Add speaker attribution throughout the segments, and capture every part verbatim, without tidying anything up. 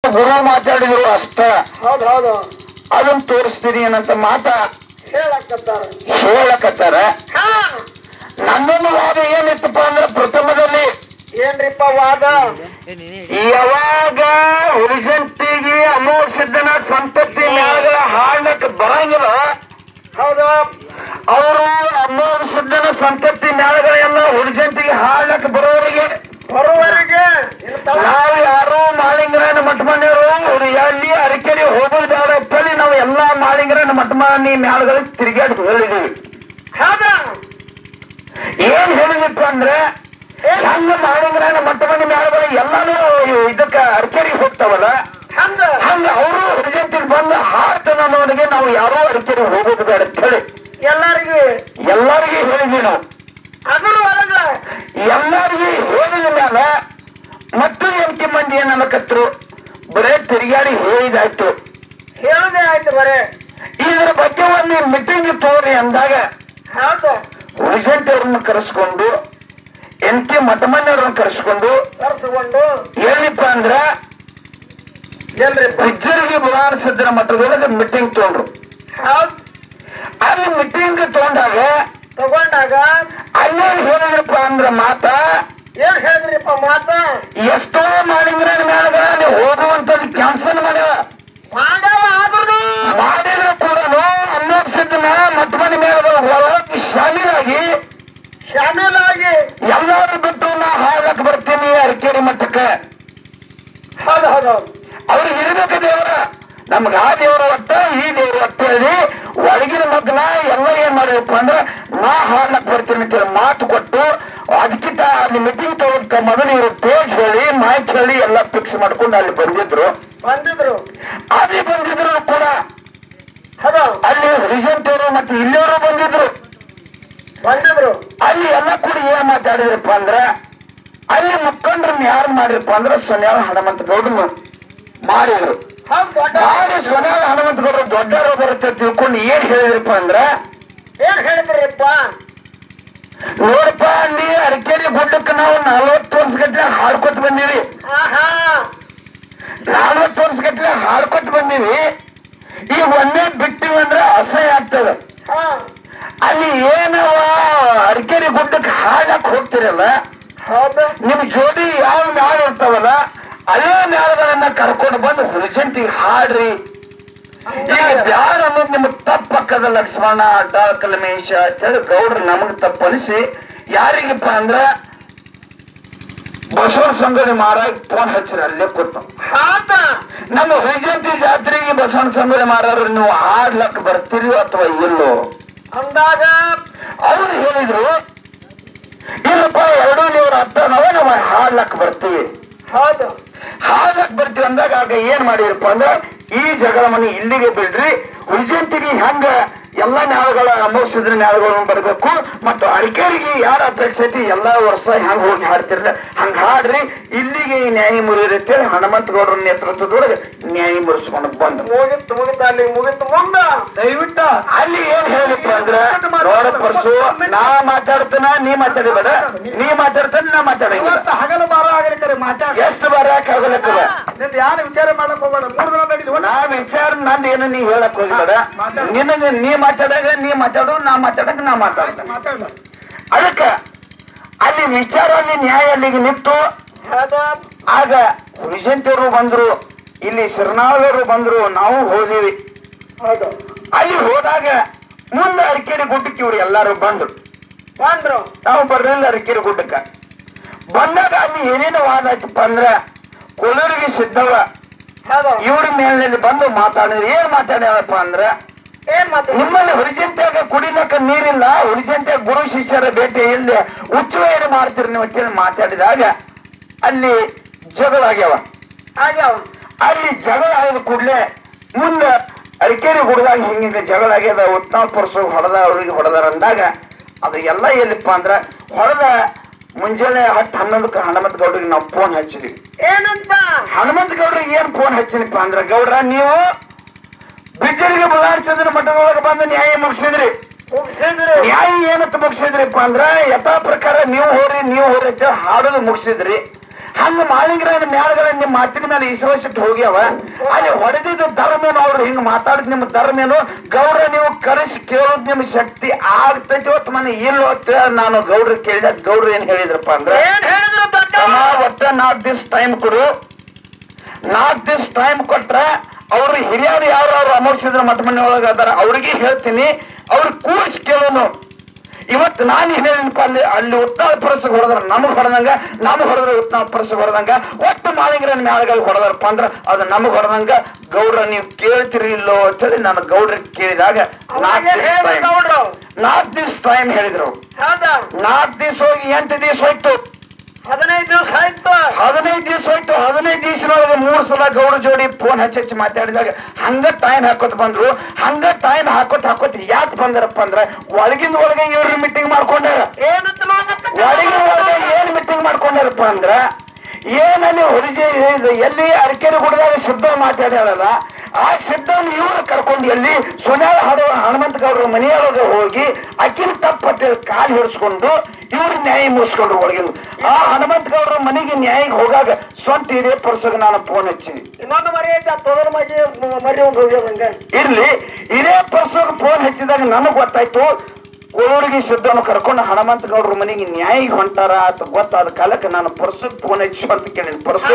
Speaker 1: ಗುರು ಮಾತಾಡಿದ್ರು ಅಷ್ಟ.
Speaker 2: ಹೌದ್ ಹೌದು.
Speaker 1: ಅದನ್ನ ತೋರಿಸ್ತೀನಿ ಏನಂತ ಮಾತ
Speaker 2: ಹೇಳಕತ್ತಾರ
Speaker 1: ಹೇಳಕತ್ತಾರ. ನನ್ನೊಂದು ವಾದ ಏನಿತ್ತಪ್ಪ ಅಂದ್ರೆ ಪ್ರಥಮದಲ್ಲಿ
Speaker 2: ಏನ್ರಿಪ್ಪ ವಾದ?
Speaker 1: ಯಾವಾಗ ಹುಲಿಜಂತಿಗೆ ಅಮೋಘ ಸಿದ್ಧನ ಸಂಪತ್ತಿ ಮ್ಯಾಗಳ ಹಾಡ್ಲಕ್ ಬರಂಗಿಲ್ಲ,
Speaker 2: ಹೌದು,
Speaker 1: ಅವರು ಅಮೋಘ ಸಿದ್ಧನ ಸಂಪತ್ತಿ ಮ್ಯಾಳಗಳೆಲ್ಲ ಹುಲಿಜಂತಿಗೆ ಹಾಡ್ಲಕ್ ಬರೋವರಿಗೆ
Speaker 2: ಬರುವವರೆಗೆ
Speaker 1: ನಾವು ಯಾರು ಮಾಳಿಂಗರನ್ನ ಮಠಮನೆಯವರು ಅವ್ರು ಎಲ್ಲಿ ಅರಕೆರೆ ಹೋಗೋದು ಬೇಡ ಅಂತೇಳಿ ನಾವು ಎಲ್ಲಾ ಮಾಳಿಂಗರನ್ನ ಮಠಮನಿ ಮ್ಯಾಳಗಳಿಗೆ ತಿರುಗಾಡಿ ಹೇಳಿದೀವಿ.
Speaker 2: ಹೌದಾ?
Speaker 1: ಏನ್ ಹೇಳಿದಿಪ್ಪ ಅಂದ್ರೆ ಹೆಂಗ ಮಾಳಿಂಗರನ್ನ ಮಠಮನಿ ಮ್ಯಾಳಗಳು ಎಲ್ಲಾನು ಇದಕ್ಕ ಅರಕೆರೆಗೆ ಹೋಗ್ತಾವಲ್ಲ,
Speaker 2: ಹಂಗ
Speaker 1: ಹಂಗ ಅವರು ಹುಲಿಜಂತಿಗೆ ಬಂದು ಹಾಡ್ತಾನ ಅನ್ನೋರಿಗೆ ನಾವು ಯಾರೋ ಅರಕೆರೆಗೆ ಹೋಗೋದು ಬೇಡ ಅಂತ ಹೇಳಿ
Speaker 2: ಎಲ್ಲಾರಿಗೂ
Speaker 1: ಎಲ್ಲರಿಗೂ ಹೇಳಿದ್ವಿ ನಾವು.
Speaker 2: ಅದ್ರ ಒಳಗ
Speaker 1: ಎಲ್ಲರಿಗೂ ಹೇಳಿದ ಮ್ಯಾಲ ಮತ್ತು ಎಂಟಿ ಮಂದಿ ಏನ್ ಅನ್ನಕತ್ರು, ಬರೇ ತಿರುಗಾಡಿ ಹೇಳಿದಾಯ್ತು,
Speaker 2: ಹೇಳದೆ ಆಯ್ತು ಬರೇ.
Speaker 1: ಇದ್ರ ಬಗ್ಗೆ ಒಂದು ಮೀಟಿಂಗ್ ತೋರಿ ಅಂದಾಗ
Speaker 2: ಹೌದು,
Speaker 1: ಹುಲಿಜಂತಿ ಅವ್ರನ್ನ ಕರೆಸ್ಕೊಂಡು ಎನ್ ಕೆ ಮಠಮಣ್ಣವ್ರನ್ನ ಕರೆಸ್ಕೊಂಡು
Speaker 2: ಕರ್ಸ್ಕೊಂಡು
Speaker 1: ಏನಪ್ಪ ಅಂದ್ರ
Speaker 2: ಎಲ್ರಿ
Speaker 1: ಗುಜ್ಜರಿಗೆ ಬುಲಾರಿಸಿದ್ರ ಮಠದೊಳಗೆ ಮೀಟಿಂಗ್ ತಗೊಂಡ್ರು.
Speaker 2: ಹೌದ್,
Speaker 1: ಅಲ್ಲಿ ಮೀಟಿಂಗ್ ತಗೊಂಡಾಗ
Speaker 2: ತಗೊಂಡಾಗ
Speaker 1: ಅಲ್ಲೇನ್ ಹೇಳಿದ್ರಪ್ಪ ಅಂದ್ರ ಮಾತ
Speaker 2: ಏನ್ ಹೇಳಿದ್ರಿಪ್ಪ ಮಾತ?
Speaker 1: ಎಷ್ಟೋ ಮಾಡಿದ್ರ ಮ್ಯಾಲ ನೀವು ಹೋಗುವಂತದ್ದು ಕ್ಯಾನ್ಸಲ್ ಮಾಡ್ಯಾವ.
Speaker 2: ಮಾಡವ ಆದ್ರೂ
Speaker 1: ಮಾಡಿದ್ರು ಕೂಡ ಅಮೋಘ ಸಿದ್ಧನ ಮಠಮನಿ ಮ್ಯಾಲ ಶಾಮೀಲಾಗಿ
Speaker 2: ಶಾಮೀಲಾಗಿ
Speaker 1: ಎಲ್ಲರೂ ಬಿಟ್ಟು ನಾ ಹಾಡಕ್ ಬರ್ತೀನಿ ಅರಕೇರಿ ಮಠಕ್ಕೆ.
Speaker 2: ಹೌದು ಹೌದು,
Speaker 1: ಅವ್ರಿಗೆ ಇರ್ಬೇಕು ದೇವರ, ನಮ್ಗ ಆ ದೇವರು ಒಟ್ಟ ಈ ದೇವರು ಒಟ್ಟ ಹೇಳಿ ಒಳಗಿನ ಮಗ್ನ ಎಲ್ಲ ಏನ್ ಮಾಡಿರಪ್ಪ ಅಂದ್ರೆ ನಾ ಹಾಡ್ಲಕ್ ಬರ್ತೀನಿ ಅಂತ ಮಾತು ಕೊಟ್ಟು ಅದಕ್ಕಿಂತ ಅಲ್ಲಿ ಮೀಟಿಂಗ್ ತಗೋಕ ಮೊದಲು ಇವರು ಪೇಜ್ ಹೇಳಿ ಮಾಹಿತಿ ಹೇಳಿ ಎಲ್ಲ ಫಿಕ್ಸ್ ಮಾಡ್ಕೊಂಡು ಅಲ್ಲಿ ಬಂದಿದ್ರು
Speaker 2: ಬಂದಿದ್ರು
Speaker 1: ಅಲ್ಲಿ ಬಂದಿದ್ರು ಕೂಡ
Speaker 2: ಹೌದು,
Speaker 1: ಅಲ್ಲಿ ರಿಜೆಂಟವರು ಮತ್ತೆ ಇಲ್ಲಿಯವರು ಬಂದಿದ್ರು
Speaker 2: ಬಂದಿದ್ರು
Speaker 1: ಅಲ್ಲಿ ಎಲ್ಲ ಕೂಡ ಏನ್ ಮಾತಾಡಿದ್ರಪ್ಪ ಅಂದ್ರ ಅಲ್ಲಿ ಮುಖಂಡ್ರನ್ನ ಯಾರು ಮಾಡಿರಪ್ಪ ಅಂದ್ರೆ ಸೊನ್ಯಾಳ ಹನುಮಂತ ಗೌಡ್ರು ಮಾಡಿದ್ರು.
Speaker 2: ಹೌದು, ದೊಡ್ಡ
Speaker 1: ಮಾಡಿ ಸೊನ್ಯಾಳ ಹನುಮಂತ ಗೌಡ್ರು ದೊಡ್ಡವರು ಬರುತ್ತೆ ತಿಳ್ಕೊಂಡು ಏನ್ ಹೇಳಿದ್ರಪ್ಪ ಅಂದ್ರ,
Speaker 2: ಏನ್ ಹೇಳಿದ್ರಿಪ್ಪ?
Speaker 1: ನೋಡಪ್ಪ ಅಲ್ಲಿ ಅರಕೇರಿ ಗುಡ್ಡಕ್ಕೆ ನಾವು ನಲ್ವತ್ತು ವರ್ಷ ಗಟ್ಲೆ ಹಾಡ್ಕೊತ ಬಂದೀವಿ,
Speaker 2: ಆಹಾ,
Speaker 1: ನಲ್ವತ್ತು ವರ್ಷ ಗಟ್ಲೆ ಹಾಡ್ಕೊತ ಬಂದೀವಿ, ಈಗ ಒಂದೇ ಬಿಟ್ಟಿವಿ ಅಂದ್ರೆ ಅಸಹ್ಯ ಆಗ್ತದ.
Speaker 2: ಹಾ,
Speaker 1: ಅಲ್ಲಿ ಏನವ ಅರಕೇರಿ ಗುಡ್ಡಕ್ಕೆ ಹಾಡಕ್ ಹೋಗ್ತಿರಲ್ಲ,
Speaker 2: ಹೌದು,
Speaker 1: ನಿಮ್ ಜೋಡಿ ಯಾವ ಮ್ಯಾಳ ಇರ್ತಾವಲ್ಲ ಅದೇ ಮ್ಯಾಳಗಳನ್ನ ಕರ್ಕೊಂಡು ಬಂದು ಹುಲಿಜಂತಿಗೆ ಹಾಡ್ರಿ. ಈಗ ಬ್ಯಾಡ ಅನ್ನೋದು ನಿಮಗ್ ತಪ್ಪಕ್ಕದ ಲಕ್ಷ್ಮಣ ಡಾಕಲಮೇಶ ಅಂತೇಳಿ ಗೌಡ್ರು ನಮಗ್ ತಪ್ಪನಿಸಿ ಯಾರಿಗಪ್ಪ ಅಂದ್ರ ಬಸವನ ಸಂಗೊಳ್ಳಿ ಮಾರಾಗ ಫೋನ್ ಹಚ್ಚಿರ ಅಲ್ಲೇ ಕೂತ,
Speaker 2: ಹೌದ,
Speaker 1: ನಮ್ಮ ಹುಲಿಜಂತಿ ಜಾತ್ರೆಗೆ ಬಸವನ ಸಂಗೊಳ್ಳಿ ಮಾರಾರು ನೀವು ಹಾಡ್ಲಕ್ ಬರ್ತೀರಿ ಅಥವಾ ಇಲ್ಲೋ
Speaker 2: ಅಂದಾಗ
Speaker 1: ಅವ್ರು ಹೇಳಿದ್ರು, ಇಲ್ಲಪ್ಪ ಎರಡೂ ದೇವ್ರ ಅರ್ಥ ನಾವೇ ನಾವು ಹಾಡ್ಲಕ್ ಬರ್ತೀವಿ.
Speaker 2: ಹೌದು,
Speaker 1: ಹಾಡ್ಲಕ್ ಬರ್ತೀವಿ ಅಂದಾಗ ಆಗ ಏನ್ ಮಾಡಿರಪ್ಪ ಅಂದ್ರೆ ಈ ಜಗಳ ಮನೆ ಇಲ್ಲಿಗೆ ಬಿಡ್ರಿ, ಹುಲಿಜಂತಿಗೆ ಹೆಂಗ ಎಲ್ಲಾ ನ್ಯಾಯಗಳ ಅಮೋಷದ್ರ ನ್ಯಾಯಗಳನ್ನು ಬರಬೇಕು ಮತ್ತು ಅರಕೇರಿಗೆ ಯಾರ ಅಪೇಕ್ಷೆ ಐತಿ ಎಲ್ಲಾ ವರ್ಷ ಹೆಂಗ್ ಹೋಗಿ ಹಾಡ್ತಿರ್ಲ ಹಂಗ ಹಾಡ್ರಿ, ಇಲ್ಲಿಗೆ ಈ ನ್ಯಾಯ ಮುರಿಯುತ್ತೆ ಹನುಮಂತ ಗೌಡ್ರ ನೇತೃತ್ವದೊಳಗೆ ನ್ಯಾಯ ಮುರಿಸ್ಕೊಂಡು ಬಂದ್ರು.
Speaker 2: ಮುಗಿತು ಮುಗಿತು ಅಲ್ಲಿ ಮುಗಿತು ಮುಂದ
Speaker 1: ದಯವಿಟ್ಟು ಅಲ್ಲಿ ಏನ್ ಹೇಳಿದ್ರು ಅಂದ್ರೆ ನೋಡ ಪರ್ಸು ನಾ ಮಾತಾಡ್ತಾನ ನೀ ಮಾತಾಡಿಬೇಡ, ನೀ ಮಾತಾಡ್ತಾನ ನಾ ಮಾತಾಡಂಗಿಲ್ಲ,
Speaker 2: ಹಗಲ ಬಾರ ಆಗಲಿಕ್ಕರೆ ಮಾತಾಡ
Speaker 1: ಎಷ್ಟು ಬಾರ ಯಾಕೆ ಆಗಲಕ್ಕದ
Speaker 2: ನಿಂದ ಯಾರು ವಿಚಾರ ಮಾಡಕ್ ಹೋಗ್ಬೇಡ, ಮೂರ್ ದಿನ ನಡೀಲಿ
Speaker 1: ನಾ ವಿಚಾರ ನಂದು ಏನು ನೀ ಹೇಳಕ್ ಹೋಗಿಬೇಡ, ನಿನಗೆ ನೀ ಮಾತಾಡಾಗ ನೀ ಮಾತಾಡು, ನಾ ಮಾತಾಡಕ್ ನಾ ಮಾತಾಡ್ತ
Speaker 2: ಮಾತಾಡ.
Speaker 1: ಅದಕ್ಕ ಅಲ್ಲಿ ವಿಚಾರ ಅಲ್ಲಿ ನ್ಯಾಯ ಅಲ್ಲಿಗೆ ನಿಂತು ಆಗ ವಿಜಯಂತಿಯವರು ಬಂದ್ರು, ಇಲ್ಲಿ ಶಿರ್ನಾಳವರು ಬಂದ್ರು, ನಾವು ಹೋದಿವಿ.
Speaker 2: ಹೌದು,
Speaker 1: ಅಲ್ಲಿ ಹೋದಾಗ ಮುಂದೆ ಅರಕೇರಿ ಗುಡ್ಡಕ್ಕೆ ಇವ್ರು ಎಲ್ಲಾರು ಬಂದ್ರು
Speaker 2: ಬಂದ್ರು
Speaker 1: ನಾವು ಬರ್ಲಿಲ್ಲ ಅರಕೇರಿ ಗುಡ್ಡಕ್ಕ. ಬಂದಾಗ ಅಲ್ಲಿ ಏನೇನು ವಾದ ಆಯ್ತಪ್ಪ ಅಂದ್ರ ಕೊಲ್ಲೂರಿಗೆ ಸಿದ್ದವ
Speaker 2: ಹೌದು,
Speaker 1: ಇವ್ರ ಮೇಲಿನಲ್ಲಿ ಬಂದು ಮಾತಾಡಿದ್ರು. ಏನ್ ಮಾತಾಡ್ಯಾರಪ್ಪ ಅಂದ್ರ
Speaker 2: ಏನ್ ಮಾತು
Speaker 1: ನಿಮ್ಮಲ್ಲಿ ಹುಲಿಜಂತಿಯಾಗ ಕುಡಿಲಕ್ಕ ನೀರಿಲ್ಲ, ಹುಲಿಜಂತಿಯಾಗ ಗುರು ಶಿಷ್ಯರ ಭೇಟಿ ಇಲ್ಲದೆ ಉಚ್ಚುವೇರು ಮಾಡ್ತೀರಿ ನೀವು ಅಂತೇಳಿ ಮಾತಾಡಿದಾಗ ಅಲ್ಲಿ ಜಗಳ ಆಗ್ಯಾವ.
Speaker 2: ಆಗ್ಯಾವ
Speaker 1: ಅಲ್ಲಿ ಜಗಳ ಆಗಿದ ಕೂಡ್ಲೆ ಮುಂದೆ ಅರಕೇರಿ ಗುಡ್ದಾಗ ಹಿಂಗ ಜಗಳ ಆಗ್ಯದ, ಉತ್ನಾಳ್ ಪರ್ಸು ಹೊಡೆದ ಅವ್ರಿಗೆ ಹೊಡೆದಾರ ಅಂದಾಗ ಅದು ಎಲ್ಲ ಎಲ್ಲಿಪ್ಪ ಅಂದ್ರ ಹೊಡೆದ ಮುಂಜಾನೆ ಹತ್ತು ಹನ್ನೊಂದಕ್ಕೆ ಹನುಮಂತ ಗೌಡ್ರಿಗೆ ನಾವು ಫೋನ್ ಹಚ್ಚಿದ್ವಿ.
Speaker 2: ಏನಂತ
Speaker 1: ಹನುಮಂತ ಗೌಡ್ರಿಗೆ ಏನ್ ಫೋನ್ ಹಚ್ಚಿನಪ್ಪ ಅಂದ್ರ, ಗೌಡ್ರ ನೀವು ಬಿಜ್ಜರಿಗೆ ಬುಲಾರಿಸಿದ್ರ ಮಠದೊಳಗೆ ಬಂದು ನ್ಯಾಯ ಮುಗಿಸಿದ್ರಿ,
Speaker 2: ಮುಗಿಸಿದ್ರಿ
Speaker 1: ನ್ಯಾಯ ಏನಂತ ಮುಗಿಸಿದ್ರಿಪ್ಪ ಅಂದ್ರ ಯಥಾ ಪ್ರಕಾರ ನೀವು ಹೋರಿ ನೀವು ಹೋರಿ ಅಂತ ಹಾಡೋದು ಮುಗಿಸಿದ್ರಿ. ಹಂಗ ಮಾಳಿಂಗರಾಯನ ಮ್ಯಾಳಗಳ ನಿಮ್ಮ ಮಾತಿನ ಮೇಲೆ ಇಸವಸಿಟ್ಟು ಹೋಗ್ಯಾವ. ಅಲ್ಲಿ ಹೊಡೆದಿದ್ದ ಧರ್ಮೇನು ಅವ್ರು ಹಿಂಗ ಮಾತಾಡಿದ್ ನಿಮ್ಮ ಧರ್ಮೇನು ಗೌಡ್ರ ನೀವು ಕರೆಸಿ ಕೇಳೋದ್ ನಿಮ್ ಶಕ್ತಿ ಆಗ್ತೈತಿ ಹೊತ್ತು ಮನೆ ಇಲ್ಲ ಹೊತ್ತ ನಾನು ಗೌಡ್ರ ಕೇಳಿದ ಗೌಡ್ರ ಏನ್ ಹೇಳಿದ್ರಪ್ಪ ಅಂದ್ರೆ ಒಟ್ಟ ನಾಲ್ಕು ದಿವ್ಸ ಟೈಮ್ ಕೊಡು, ನಾಲ್ಕು ದಿವ್ಸ ಟೈಮ್ ಕೊಟ್ರ ಅವ್ರು ಹಿರಿಯರು ಯಾರು ಅವ್ರು ಅಮೋರ್ಸಿದ್ರ ಮಠ ಮನೆ ಒಳಗ ಅದಾರ ಅವ್ರಿಗೆ ಹೇಳ್ತೀನಿ, ಅವ್ರು ಕೂಡಿಸಿ ಕೇಳೋನು. ಇವತ್ತು ನಾನು ಹೇಳಿನಪ್ಪ ಅಲ್ಲಿ ಅಲ್ಲಿ ಉತ್ತಾಳ ಪರಸಗ್ ಹೊಡೆದ್ರ ನಮಗ್ ಹೊಡೆದಂಗ, ನಮಗ್ ಹೊಡೆದ್ರೆ ಉತ್ತಾಳ ಪರಸಗ್ ಹೊಡೆದಂಗ, ಒಟ್ಟು ಮಾಳಿಂಗರನ್ನ ಮ್ಯಾಳಗಳು ಹೊಡೆದಾರಪ್ಪ ಅಂದ್ರ ಅದು ನಮಗ್ ಹೊಡೆದಂಗ. ಗೌಡ್ರ ನೀವು ಕೇಳ್ತಿರಿ ಇಲ್ಲೋ ಅಂತೇಳಿ ನಾನು ಗೌಡ್ರಿಗೆ ಕೇಳಿದಾಗ ನಾಲ್ಕು ದಿವ್ಸ ಟೈಮ್ ಹೇಳಿದ್ರು. ನಾಲ್ಕು ದಿವ್ಸ ಹೋಗಿ ಎಂಟು ದಿವ್ಸ ಹೋಯ್ತು,
Speaker 2: ಹದಿನೈದು ದಿವಸ ಆಯ್ತು
Speaker 1: ಹದಿನೈದು ದಿವ್ಸ ಹೋಯ್ತು. ಹದಿನೈದು ದಿವ್ಸದೊಳಗೆ ಮೂರ್ ಸಲ ಗೌಡ್ರ ಜೋಡಿ ಫೋನ್ ಹಚ್ಚಿ ಹಚ್ಚಿ ಮಾತಾಡಿದಾಗ ಹಂಗ ಟೈಮ್ ಹಾಕೋತ್ ಬಂದ್ರು. ಹಂಗ ಟೈಮ್ ಹಾಕೋತ್ ಹಾಕೋತ್ ಯಾಕೆ ಬಂದಾರಪ್ಪ ಅಂದ್ರ ಒಳಗಿಂದ ಒಳಗೆ ಇವ್ರ ಮೀಟಿಂಗ್ ಮಾಡ್ಕೊಂಡಾರ. ಒಳಗಿನ ಒಳಗೆ ಏನ್ ಮೀಟಿಂಗ್ ಮಾಡ್ಕೊಂಡಾರಪ್ಪ ಅಂದ್ರ ಏನಲ್ಲಿ ಹೊರಜಿ ಎಲ್ಲಿ ಅರಕೆರೆ ಗುಡ್ದಾಗ ಸಿದ್ಧ ಮಾತಾಡ್ಯಾರಲ್ಲ ಆ ಸಿದ್ಧವನ್ನು ಇವ್ರು ಕರ್ಕೊಂಡು ಎಲ್ಲಿ ಸೊನ್ಯಾಳ ಹಾಡೋ ಹನುಮಂತ ಗೌಡ್ರ ಮನೆಯೊಳಗೆ ಹೋಗಿ ಅಕ್ಕಿನ ತಪ್ಪತ್ತೇಳಿ ಕಾಲು ಹಿಡಿಸ್ಕೊಂಡು ಇವ್ರು ನ್ಯಾಯ ಮುಗಿಸ್ಕೊಂಡ್ರು ಒಳಗಿನ. ಆ ಹನುಮಂತ ಗೌಡ್ರ ಮನೆಗೆ ನ್ಯಾಯಕ್ಕೆ ಹೋಗಾಗ ಸ್ವಂತ ಇದೇ ಪರ್ಸಗ ನಾನು ಫೋನ್ ಹಚ್ಚಿನಿ.
Speaker 2: ಇನ್ನೊಂದು ಮರಿ ಐತೆ ತೊಗರ್ ಮರಿ ಮರಿ ಒಂದು ಹೋಗ್ಯದಂಗ
Speaker 1: ಇರ್ಲಿ ಇದೇ ಪರ್ಸಗ ಫೋನ್ ಹಚ್ಚಿದಾಗ ನನಗ್ ಗೊತ್ತಾಯ್ತು ಕೋಳೂರಿಗೆ ಸಿದ್ಧವನ್ನು ಕರ್ಕೊಂಡು ಹನುಮಂತ ಗೌಡ್ರ ಮನೆಗೆ ನ್ಯಾಯಿಗೆ ಹೊಂಟಾರ ಅಂತ ಗೊತ್ತಾದ ಕಾಲಕ್ಕೆ ನಾನು ಪರ್ಸಗ್ ಫೋನ್ ಹಚ್ಚು ಅಂತ ಕೇಳಿನಿ. ಪರ್ಸು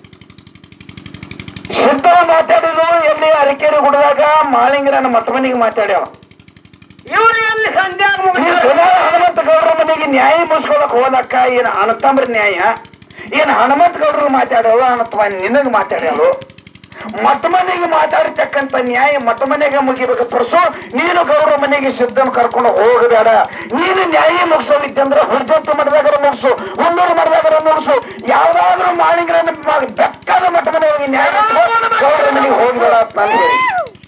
Speaker 1: ಸಿದ್ಧ ಮಾತಾಡಿದ್ರು ಎಲ್ಲಿ ಅರಕೆರೆ ಗುಡ್ದಾಗ ಮಾಳಿಂಗರನ್ನ ಮಠ ಮನೆಗೆ ಮಾತಾಡ್ಯಾವ.
Speaker 2: ಇವ್ರು ಎಲ್ಲಿ ಸಂಧ್ಯಾ
Speaker 1: ಹನುಮಂತ ಗೌಡ್ರ ಮನೆಗೆ ನ್ಯಾಯ ಮುಗಿಸ್ಕೊಳಕ್ ಹೋಲಕ್ಕ ಏನ್ ಅನತಂಬ್ರ ನ್ಯಾಯ ಏನ್ ಹನುಮಂತ ಗೌಡ್ರು ಮಾತಾಡ್ಯಾವ ಅನ್ನತ್ವ ನಿನಗ್ ಮಾತಾಡ್ಯಾಳು. ಮಠ ಮನೆಗೆ ಮಾತಾಡಿರ್ತಕ್ಕಂಥ ನ್ಯಾಯ ಮಠ ಮನೆಗೆ ಮುಗಿಬೇಕು. ಪರ್ಸು ನೀನು ಗೌಡ್ರ ಮನೆಗೆ ಸಿದ್ಧನ ಕರ್ಕೊಂಡು ಹೋಗಬೇಡ. ನೀನು ನ್ಯಾಯ ಮುಗಿಸೋದಿದ್ದಂದ್ರೆ ಹುರ್ಜಂತ ಮಠದಾಗರ ಮುಗಿಸು, ಹುಣ್ಣೂರು ಮಠದಾಗರ ಮುಗಿಸು, ಯಾವ್ದಾದ್ರು ಮಾಳಿಂಗರನ್ನ ಬೆಕ್ಕಾದ ಮಠ ಮನೆ ಹೋಗಿ ನ್ಯಾಯ ಗೌಡ್ರ ಮನೆಗೆ ಹೋಗಬೇಡ ಅಂತ ನಾನು ಹೇಳಿ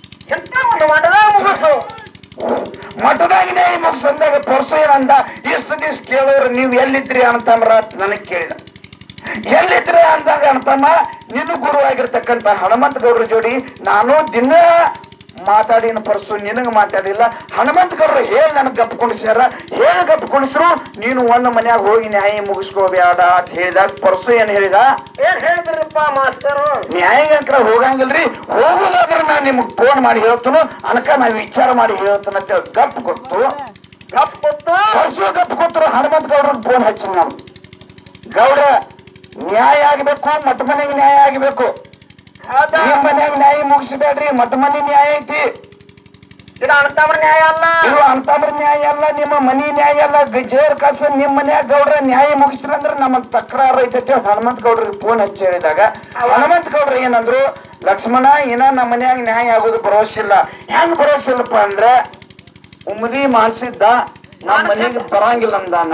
Speaker 2: ಮುಗಿಸು
Speaker 1: ಮಠದಾಗ ನ್ಯಾಯ ಮುಗಿಸಂದಾಗ ಪರ್ಸು ಏನಂದ ಇಷ್ಟು ದಿವ್ಸ ಕೇಳೋರು ನೀವ್ ಎಲ್ಲಿದ್ರಿ ಅಂತಂದ್ರ ನನಗ್ ಕೇಳಿದ. ಎಲ್ಲಿದ್ರೆ ಅಂದಾಗ ಅಂತಮ್ಮ ನಿನ್ನ ಗುರುವಾಗಿರ್ತಕ್ಕಂಥ ಹನುಮಂತ ಗೌಡ್ರ ಜೋಡಿ ನಾನು ದಿನ ಮಾತಾಡಿನ ಪರ್ಸು ನಿನಗ ಮಾತಾಡಿಲ್ಲ. ಹನುಮಂತ ಗೌಡ್ರು ಹೇಳಿ ನನಗ್ ಗಪ್ ಕುಣಿಸ್ಯಾರ, ಹೇಳಿ ಗಪ್ ಕುಣಿಸ್ರು ನೀನು ಒಂದು ಮನ್ಯಾಗ ಹೋಗಿ ನ್ಯಾಯ ಮುಗಿಸ್ಕೋಬೇಡ ಅಂತ ಹೇಳಿದಾಗ ಪರ್ಸು ಏನ್ ಹೇಳಿದ,
Speaker 2: ಏನ್ ಹೇಳಿದ್ರಪ್ಪ ಮಾಸ್ತರು,
Speaker 1: ನ್ಯಾಯಗಂತ್ರ ಹೋಗಂಗಿಲ್ರಿ, ಹೋಗುದಾದ್ರೆ ನಾನ್ ನಿಮಗ್ ಫೋನ್ ಮಾಡಿ ಹೇಳ್ತನು ಅನಕ ನಾವ್ ವಿಚಾರ ಮಾಡಿ ಹೇಳ್ತಾನ ಅಂತ ಗಪ್ ಕೊಟ್ಟು
Speaker 2: ಗಪ್ ಕೊಟ್ಟು
Speaker 1: ಪರ್ಸು ಗಪ್ ಕೊಟ್ಟರು. ಹನುಮಂತ ಗೌಡ್ರ ಫೋನ್ ಹಚ್ಚಿ ನಾವು ಗೌಡ್ರ ನ್ಯಾಯ ಆಗ್ಬೇಕು, ಮಠ ಮನೆಗೆ ನ್ಯಾಯ ಆಗ್ಬೇಕು. ನಿಮ್ ಮನ್ಯಾಗ ನ್ಯಾಯ ಮುಗಿಸ್ಬೇಡ್ರಿ, ಮಠ ಮನೆ ನ್ಯಾಯ ಐತಿ.
Speaker 2: ಇದು ಅಂತವ್ರ ನ್ಯಾಯ ಅಲ್ಲ,
Speaker 1: ಇದು ಅಂತವ್ರ ನ್ಯಾಯ ಅಲ್ಲ, ನಿಮ್ಮ ಮನಿ ನ್ಯಾಯ ಅಲ್ಲ. ಗಜೇರ್ ಕಸ ನಿಮ್ ಮನ್ಯಾಗ ಗೌಡ್ರ ನ್ಯಾಯ ಮುಗಿಸ್ರಂದ್ರ ನಮಗ್ ತಕರಾರು ಐತೈತಿ. ಹನುಮಂತ ಗೌಡ್ರಿಗೆ ಫೋನ್ ಹಚ್ಚಿ ಹೇಳಿದಾಗ ಹನುಮಂತ ಗೌಡ್ರ ಏನಂದ್ರು, ಲಕ್ಷ್ಮಣ ಏನ ನಮ್ಮ ಮನ್ಯಾಗ ನ್ಯಾಯ ಆಗೋದು ಭರೋಸೆ ಇಲ್ಲ. ಹೆಂಗ್ ಭರೋಸೆ ಇಲ್ಲಪ್ಪ ಅಂದ್ರ ಉಮ್ಮದಿ ಮಾನ್ಸಿದ್ದ ನಮ್ಮ ಮನೆಗೆ ಬರಂಗಿಲ್ಲ ನಮ್ದಾನ.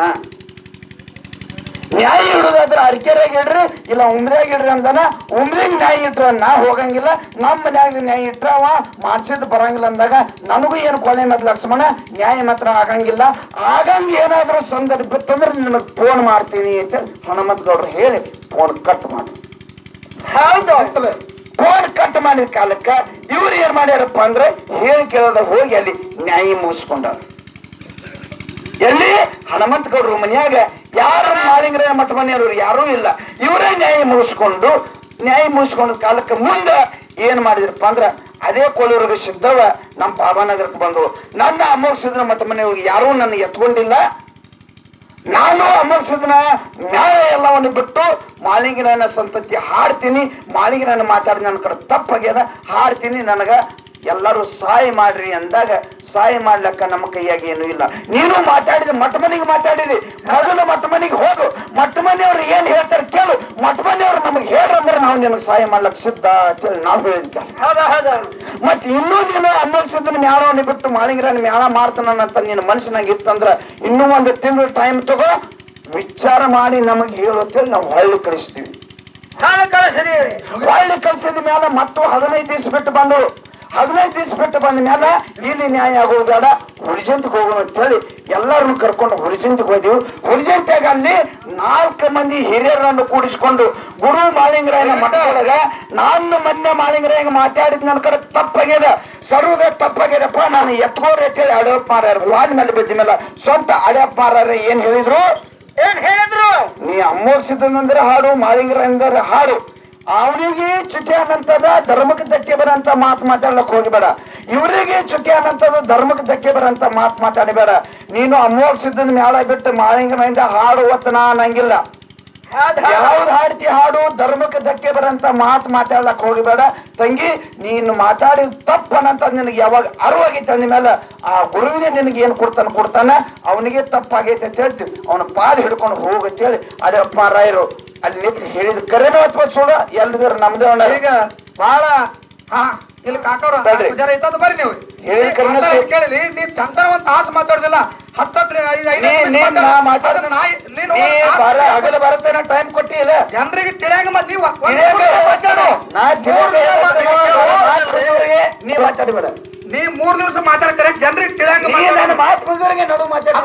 Speaker 1: ನ್ಯಾಯ ಇಡುದಾದ್ರ ಅರಕೆರೆಯಾಗ ಇಡ್ರಿ ಇಲ್ಲ ಉಮ್ದ್ಯಾಗ ಇಡ್ರಿ ಅಂದಾನ. ಉಮ್ದ್ಯಾಗ ನ್ಯಾಯ ಇಟ್ರ ನಾ ಹೋಗಂಗಿಲ್ಲ, ನಮ್ಮ ಮನ್ಯಾಗ ನ್ಯಾಯ ಇಟ್ರ ಅವ ಮಾಡ್ಸಿದ್ ಬರಂಗಿಲ್ಲ ಅಂದಾಗ ನನಗೂ ಏನು ಕೊಲೆ ಮತ್ ಲಕ್ಷ್ಮಣ ನ್ಯಾಯ ಮಾತ್ರ ಆಗಂಗಿಲ್ಲ. ಆಗಂಗ ಏನಾದ್ರೂ ಸಂದರ್ಭ ಬಿತ್ತಂದ್ರೆ ನಿನಗ್ ಫೋನ್ ಮಾಡ್ತೀನಿ ಅಂತ ಹನುಮಂತ ಗೌಡ್ರು ಹೇಳಿ ಫೋನ್ ಕಟ್ ಮಾಡಿ.
Speaker 2: ಹೌದು
Speaker 1: ಫೋನ್ ಕಟ್ ಮಾಡಿದ ಕಾಲಕ್ಕ ಇವ್ರು ಏನ್ ಮಾಡ್ಯಾರಪ್ಪ ಅಂದ್ರೆ ಹೇಳಿ ಕೇಳೋದಾಗ ಹೋಗಿ ಅಲ್ಲಿ ನ್ಯಾಯ ಮುಗಿಸ್ಕೊಂಡಾರ. ಎಲ್ಲಿ ಹನುಮಂತ ಗೌಡ್ರ ಮನ್ಯಾಗ ಯಾರು ಮಾಳಿಂಗರ ಮಠ ಮನೆಯವರು ಯಾರೂ ಇಲ್ಲ. ಇವರೇ ನ್ಯಾಯ ಮುಗಿಸ್ಕೊಂಡು ನ್ಯಾಯ ಮುಗಿಸ್ಕೊಂಡ ಕಾಲಕ್ಕೆ ಮುಂದೆ ಏನ್ ಮಾಡಿದ್ರಪ್ಪ ಅಂದ್ರ ಅದೇ ಕೋಲೂರಿಗೆ ಸಿದ್ಧವ ನಮ್ಮ ಬಾಬಾನಗರಕ್ಕೆ ಬಂದವು. ನನ್ನ ಅಮೋಘಸಿದ್ನ ಮಠ ಮನೆಯವ್ರಿಗೆ ಯಾರೂ ನನ್ನ ಎತ್ಕೊಂಡಿಲ್ಲ. ನಾನು ಅಮೋಘಸಿದ್ನ ನ್ಯಾಯ ಎಲ್ಲವನ್ನು ಬಿಟ್ಟು ಮಾಳಿಂಗರನ್ನ ಸಂತತಿ ಹಾಡ್ತೀನಿ, ಮಾಳಿಂಗರನ್ನ ಮಾತಾಡಿ ನನ್ನ ಕಡೆ ತಪ್ಪಾಗ್ಯದ ಹಾಡ್ತೀನಿ, ನನಗ ಎಲ್ಲರೂ ಸಹಾಯ ಮಾಡ್ರಿ ಅಂದಾಗ ಸಹಾಯ ಮಾಡ್ಲಕ್ಕ ನಮ್ಮ ಕೈಯಾಗಿ ಏನು ಇಲ್ಲ. ನೀನು ಮಾತಾಡಿದ ಮಠ ಮನೆಗೆ ಮಾತಾಡಿದಿ, ಮೊದಲು ಮಠ ಮನೆಗೆ ಹೋಗು, ಮಠ ಮನೆಯವ್ರು ಏನ್ ಹೇಳ್ತಾರೆ ಕೇಳು, ಮಠ ಮನೆಯವ್ರು ನಮಗ್ ಹೇಳ್ರಂದ್ರೆ ನಾವು ನಿನಗೆ ಸಹಾಯ ಮಾಡ್ಲಕ್ ಸಿದ್ಧ ಅಂತೇಳಿ ನಾವು ಹೇಳಿದ್ದ. ಮತ್ ಇನ್ನೂ ನೀನು ಅಮೋಘಸಿದ್ನ ಮ್ಯಾಳವನ್ನ ಬಿಟ್ಟು ಮಾಳಿಂಗರನ್ನ ಮ್ಯಾಳ ಮಾಡ್ತಾನಂತ ನಿನ್ನ ಮನಸ್ಸಿನಾಗ ಇತ್ತಂದ್ರ ಇನ್ನೂ ಒಂದು ತಿಂಗಳು ಟೈಮ್ ತಗೋ, ವಿಚಾರ ಮಾಡಿ ನಮಗೆ ಹೇಳುತ್ತೇಳಿ ನಾವು ಹೊಳ್ಳಿ ಕಳಿಸ್ತೀವಿ. ಹೊಳ್ಳಿ ಕಳಿಸಿದ ಮೇಲೆ ಮತ್ತು ಹದಿನೈದು ದಿವಸ ಬಿಟ್ಟು ಬಂದು ಹದಿನೈದು ದಿವಸ ಬಿಟ್ಟು ಬಂದ ಮೇಲೆ ಇಲ್ಲಿ ನ್ಯಾಯ ಆಗೋದು ಬೇಡ, ಹುಲಿಜಂತಕ್ಕೆ ಹೋಗೋಣ ಅಂತ ಹೇಳಿ ಎಲ್ಲರನ್ನು ಕರ್ಕೊಂಡು ಹುಲಿಜಂತಕ್ಕೆ ಹೋದೆವು. ಹುಲಿಜಂತಾಗ ಅಲ್ಲಿ ನಾಲ್ಕು ಮಂದಿ ಹಿರಿಯರನ್ನು ಕೂಡಿಸಿಕೊಂಡು ಗುರು ಮಾಳಿಂಗರಾಯನ ಮಠದೊಳಗ ನಾನು ಮೊನ್ನೆ ಮಾಳಿಂಗರಾಯಂಗ ಮಾತಾಡಿದ್ ನನ್ನ ಕಡೆ ತಪ್ಪಾಗ್ಯದ, ಸರ್ವದ ತಪ್ಪಾಗ್ಯದಪ್ಪ, ನಾನು ಎತ್ಕೋರ್ ಅಂತ ಹೇಳಿ ಅಡ್ಯಪ್ಪ ಮಾರ್ಯಾರ ವಾದ ಮೇಲೆ ಬಿದ್ದ ಮೇಲೆ ಸ್ವಂತ ಅಡ್ಯಪ್ಪ ಮಾರ್ಯಾರ ಏನ್ ಹೇಳಿದ್ರು,
Speaker 2: ಏನ್ ಹೇಳಿದ್ರು?
Speaker 1: ನೀ ಅಮೋಘಸಿದ್ದಂದ್ರೆ ಹಾಡು, ಮಾಳಿಂಗರ ಅಂದ್ರೆ ಹಾಡು. ಅವನಿಗೆ ಚುಕ್ಕೆ ಅನ್ನಂತದ ಧರ್ಮಕ್ಕೆ ಧಕ್ಕೆ ಬರಂತ ಮಾತು ಮಾತಾಡ್ಲಕ್ ಹೋಗಿಬೇಡ. ಇವರಿಗೆ ಚುಕ್ಕೆ ಅನ್ನಂತದ ಧರ್ಮಕ್ಕೆ ಧಕ್ಕೆ ಬರಂತ ಮಾತು ಮಾತಾಡಬೇಡ. ನೀನು ಅಮೋಘಸಿದ್ದನ ಮ್ಯಾಲ ಬಿಟ್ಟು ಮಾಳಿಂಗನಿಂದ ಹಾಡು ಒತ್ತನ ಅನ್ನಂಗಿಲ್ಲ. ಯಾವ್ದು ಹಾಡ್ತಿ ಹಾಡು, ಧರ್ಮಕ್ಕೆ ಧಕ್ಕೆ ಬರಂತ ಮಾತು ಮಾತಾಡ್ಲಕ್ ಹೋಗಿಬೇಡ ತಂಗಿ. ನೀನು ಮಾತಾಡಿದ ತಪ್ಪನಂತ ನಿನಗೆ ಯಾವಾಗ ಅರಿವಾಗೈತೆ ಅಂದ ಮೇಲೆ ಆ ಗುರುವಿನೇ ನಿನಗೆ ಏನ್ ಕೊಡ್ತಾನ ಕೊಡ್ತಾನ ಅವನಿಗೆ ತಪ್ಪಾಗೈತೆ ಅಂತ ಹೇಳ್ತೀವಿ. ಅವನ ಪಾದ ಹಿಡ್ಕೊಂಡು ಹೋಗಂತೇಳಿ ಅಡಪ್ಪ ರಾಯರು ಅಲ್ಲಿ ನಿಂತು ಹೇಳಿದ ಕರೆನೋ ಅಥವಾ ಸುಳ್ಳು ಎಲ್ಲಿದ್ರು ನಮ್ದೇ ಅಣ್ಣ.
Speaker 3: ಈಗ ಬಹಳ ಹಾ ಇಲ್ಲಿ ಕಾಕವ್ರ
Speaker 1: ತಡ್ರಿ.
Speaker 3: ಪೂಜಾರಿ ಐತದ ಬರ್ರಿ ನೀವು
Speaker 1: ಹೇಳಿ ಕರ್ಮ
Speaker 3: ಮಾತಾಡಿ ಕೇಳಲಿ. ನೀ ಚಂತರ ಒಂದ್ ತಾಸು ಮಾತಾಡುದಿಲ್ಲ, ಹತ್ತತ್ರ ಐದು ಐದು
Speaker 1: ನೀ- ನೀ ನಾ ಮಾತಾಡ-
Speaker 3: ಅದನ್ನ ನಾಯಿ- ನೀನು
Speaker 1: ನೀ
Speaker 3: ಒಂದ್ ತಾಸು
Speaker 1: ಬಾರ ಹಗಲು ಬರತ್ತೇನ ಟೈಮ್ ಕೊಟ್ಟಿಲ್ಲ.
Speaker 3: ಜನರಿಗೆ ತಿಳಿಯಂಗ ಮತ್ ನೀವು ಒಂದ್
Speaker 1: ತಿಳಿಯಾಕ
Speaker 3: ನಿಮಿಷ ಮಾತಾಡು.
Speaker 1: ನಾ
Speaker 3: ಮೂರ್ ದಿವಸ
Speaker 1: ತಿಳಿಯಾಕ ನೀ ಮಾತಾಡಬೇಡ.
Speaker 3: ನೀ ಮೂರ್ ದಿವಸ ಮಾತಾಡ್ತಾರೆ ಜನರಿಗೆ ತಿಳಿಯಂಗ
Speaker 1: ನೀ
Speaker 3: ಮಾತಾಡು.
Speaker 1: ನನ್ನ ಮಾತು ಮುಗಿದವರೆಗೆ ನಡು ಮಾತಾಡ